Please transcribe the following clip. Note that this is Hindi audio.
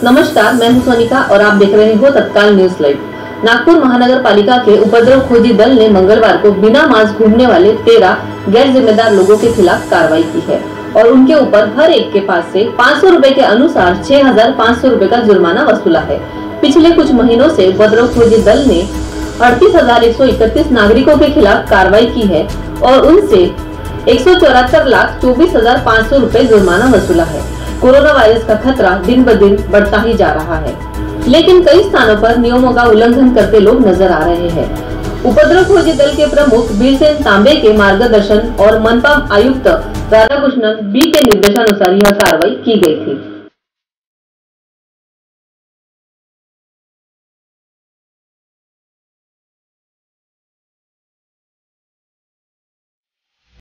नमस्कार, मैं हूं सोनिका और आप देख रहे हो तत्काल न्यूज लाइव। नागपुर महानगर पालिका के उपद्रव खोजी दल ने मंगलवार को बिना मास्क घूमने वाले 13 गैर जिम्मेदार लोगों के खिलाफ कार्रवाई की है और उनके ऊपर हर एक के पास से 500 रुपए के अनुसार 6,500 रुपए का जुर्माना वसूला है। पिछले कुछ महीनों से उपद्रव खोजी दल ने 38,131 नागरिकों के खिलाफ कार्रवाई की है और उनसे 174,24,500 रुपए जुर्माना वसूला है। कोरोना वायरस का खतरा दिन ब दिन बढ़ता ही जा रहा है, लेकिन कई स्थानों पर नियमों का उल्लंघन करते लोग नजर आ रहे हैं। उपद्रव खोजी दल के प्रमुख बीरसेन तांबे के मार्गदर्शन और मनपा आयुक्त राधाकृष्णन बी के निर्देशानुसार यह कार्रवाई की गई थी।